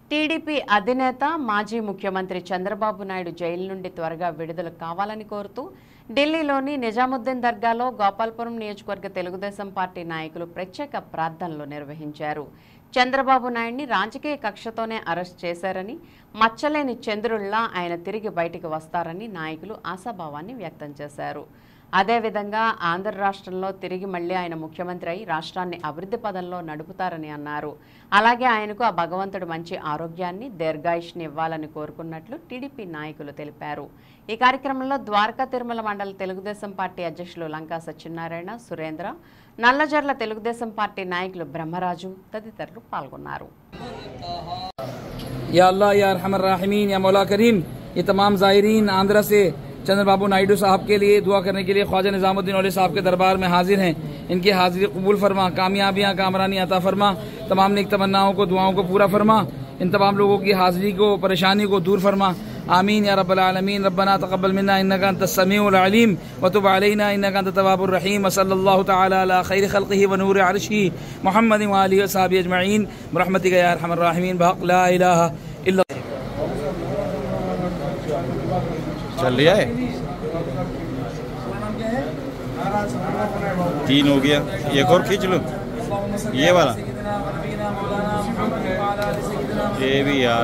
TDP అధినేత మాజీ ముఖ్యమంత్రి చంద్రబాబు నాయుడు జైలు నుండి త్వరగా విడుదల కావాలని కోరుతూ ఢిల్లీలోని నిజాముద్దీన్ దర్గాలో గోపాల్పురం నియోజకవర్గ తెలుగుదేశం పార్టీ నాయకులు ప్రత్యేక ప్రార్థనలు నిర్వహించారు. చంద్రబాబు నాయుడిని రాజకీయ కక్షతోనే అరెస్ట్ చేశారని, మచ్చలేని చంద్రుల్లా ఆయన తిరిగి బయటికి వస్తారని నాయకులు ఆశాభావాన్ని వ్యక్తం చేశారు. అదేవిధంగా ఆంధ్ర రాష్ట్రంలో తిరిగి మళ్లీ ఆయన ముఖ్యమంత్రి అయి రాష్ట్రాన్ని అభివృద్ధి పదంలో నడుపుతారని అన్నారు. అలాగే ఆయనకు ఆ భగవంతుడు మంచి ఆరోగ్యాన్ని, దీర్ఘాయుష్ని ఇవ్వాలని కోరుకున్నట్లు టీడీపీ నాయకులు తెలిపారు. ఈ కార్యక్రమంలో ద్వారకా తిరుమల మండల తెలుగుదేశం పార్టీ అధ్యక్షులు లంకా సత్యనారాయణ, సురేంద్ర, నల్లజర్ల తెలుగుదేశం పార్టీ నాయకులు బ్రహ్మరాజు తదితరులు పాల్గొన్నారు. या अल्लाह या अरहमर राहिमीन या मौला करीम, ये तमाम ज़ायरीन आंध्रा से चंद्रबाबू नायडू साहब के लिए दुआ करने के लिए ख्वाजा निजामुद्दीन औलिया साहब के दरबार में हाजिर हैं। इनकी हाजिरी कबूल फरमा, कामयाबियां कामरानी अता फरमा, तमाम नेक तमन्नाओं को दुआओं को पूरा फरमा, इन तमाम लोगों की हाजिरी को परेशानी को दूर फरमा। आमीन या रब्बल आलमीन। रब्बना तक़ब्बल मिन्ना इन्नका अंतस समीउल अलीम व तुब अलैना इन्नका अंतत तव्वाबुर रहीम। सल्लल्लाहु तआला अला खैरि खल्क़िही व नूरि अर्शिही मुहम्मद व आलिहि व सहाबिहि अजमईन बिरहमतिका या अरहमर राहिमीन बहक़ ला इलाहा इल्ला। चल रहा है, 3 हो गया, एक और खींच लो ये वाला, ये भी यार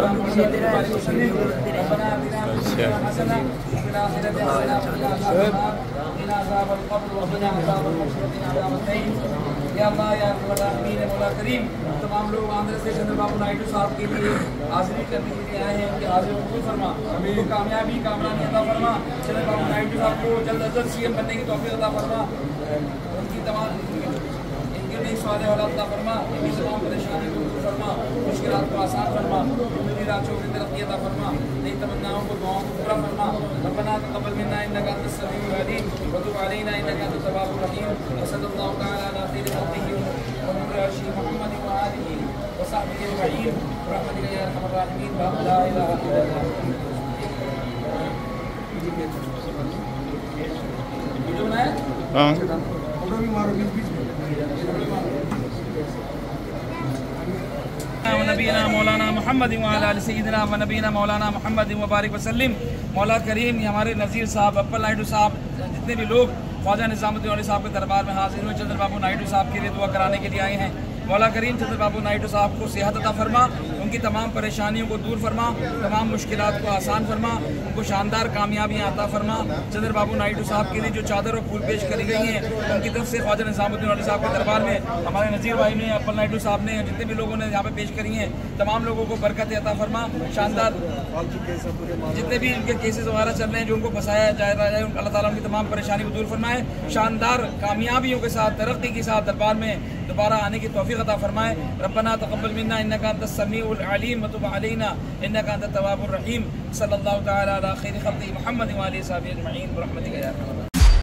अच्छा। तमाम लोग आंध्र से चंद्रबाबू नायडू साहब के लिए हाजिरी करने के लिए आए हैं। उनकी हाजिरी कबूल फरमा, उनको कामयाबी कामरानी अता फरमा। चंद्रबाबू नायडू साहब को जल्द अज जल्द सीएम बनने की तौफीक अता फरमा। उनकी तमाम सवाल औलाद अता फरमा, इनकी तमाम परेशानी को दूर फरमा, मुश्किलात को आसान फरमा, जिंदगी राजों की तरक्की अता फरमा, नई तमन्नाओं को दुआओं को पूरा फरमा। रब्बना तक़ब्बल मिन्ना इन्नका अंतस समीउल अलीम व तुब अलैना इन्नका अंतत तव्वाबुर रहीम। सल्लल्लाहु तआला अला खैरि खल्क़िही व नूरि अर्शिही मुहम्मद व आलिहि व सहबिहि अजमईन बिरहमतिका या अरहमर राहिमीन बहक़ ला इलाहा इल्लल्लाह। हाँ नबीना मौलाना मोहम्मद व अला आलि सय्यिदिना व नबीना मौलाना मोहम्मद व बारिक वसल्लिम। मौला करीम, हमारे नज़ीर साहब, अप्पल नायडू साहब, जितने भी लोग ख्वाजा निजामुद्दीन औलिया साहब के दरबार में हाजिर हुए, चंद्रबाबू नायडू साहब के लिए दुआ कराने के लिए आए हैं। मौला करीम चंद्रबाबू नायडू साहब को सेहत अता फरमा, उनकी तमाम परेशानियों को दूर फरमा, तमाम मुश्किलात को आसान फरमा, उनको शानदार कामयाबियाँ अता फरमा। चंद्रबाबू नायडू साहब के लिए जो चादर और फूल पेश करी गई हैं, उनकी तरफ से ख्वाजा निजामुद्दीन औलिया साहब के दरबार में हमारे नज़ीर भाई ने, अप्पल नायडू साहब ने, जितने भी लोगों ने यहाँ पे पेश करी हैं, तमाम लोगों को बरकत अता फरमा। शानदार जितने भी उनके केसेस वगैरह चल रहे हैं, जो उनको फंसाया जा रहा है, अल्लाह ताला उनकी तमाम परेशानी को दूर फरमाए, शानदार कामयाबियों के साथ, तरक्की के साथ दरबार में दोबारा आने की तौफीक अता फरमाए। रब्बना तक़ब्बल मिन्ना इन्नका अंतस समीउल अलीम व तुब अलैना इन्नका अंतत तव्वाबुर रहीम। सल्लल्लाहु तआला अला खैरि खल्क़िही मुहम्मद व आलिहि व सहबिहि अजमईन बिरहमतिका या अरहमर राहिमीन।